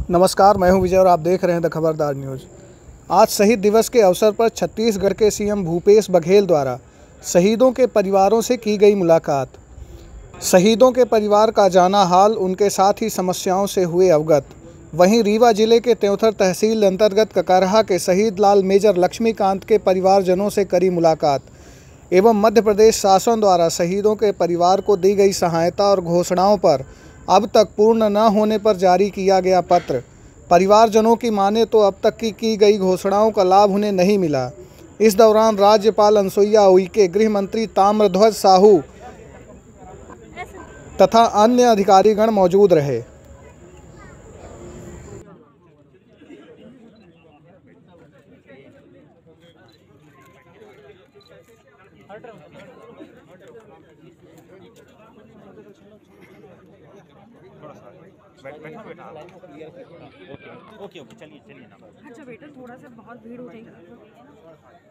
नमस्कार, मैं हूं विजय और आप देख रहे हैं द खबरदार न्यूज़। आज शहीद दिवस के अवसर पर छत्तीसगढ़ के सीएम भूपेश बघेल द्वारा शहीदों के परिवारों से की गई मुलाकात। शहीदों के परिवार का जाना हाल, उनके साथ ही समस्याओं से हुए अवगत। वहीं रीवा जिले के त्योंथर तहसील अंतर्गत ककरहा के शहीद लाल मेजर लक्ष्मीकांत के परिवारजनों से करी मुलाकात एवं मध्य प्रदेश शासन द्वारा शहीदों के परिवार को दी गई सहायता और घोषणाओं पर अब तक पूर्ण न होने पर जारी किया गया पत्र। परिवारजनों की माने तो अब तक की गई घोषणाओं का लाभ उन्हें नहीं मिला। इस दौरान राज्यपाल अनुसुईया उइके, गृह मंत्री ताम्रध्वज साहू तथा अन्य अधिकारीगण मौजूद रहे। बैठा ओके चलिए ना। अच्छा बेटा, थोड़ा सा बहुत भीड़ हो जाएगी।